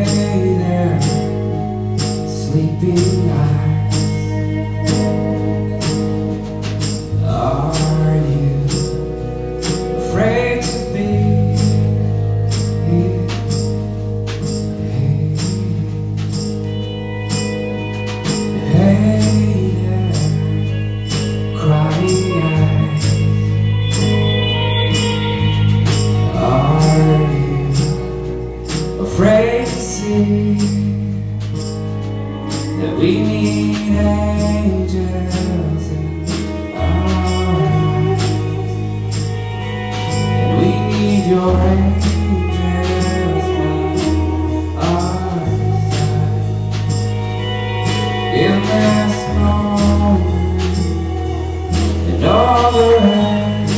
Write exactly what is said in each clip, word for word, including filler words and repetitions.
Hey there, sleeping eyes. Are you afraid to be here? Hey, hey there, crying eyes. Are you afraid to see that we need angels in our lives, and we need your angels by our side in this moment and all the rest.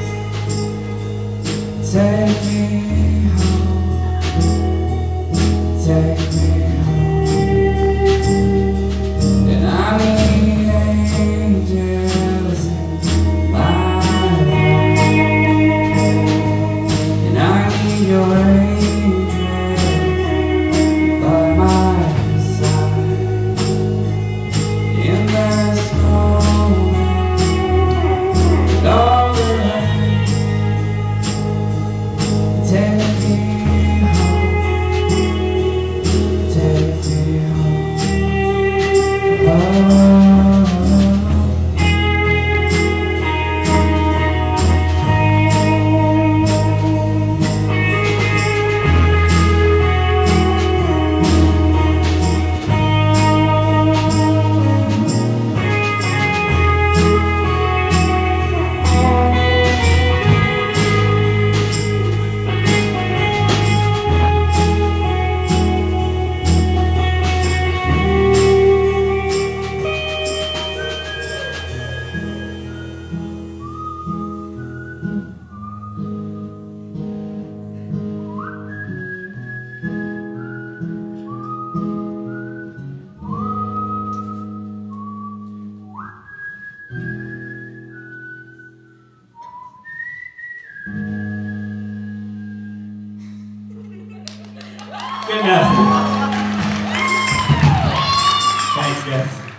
Take me home, take me home, and I need angels in my life, and I need your angels by my side in this moment and all the rest. Take me home, take me home, oh. Good enough. Thanks, guys.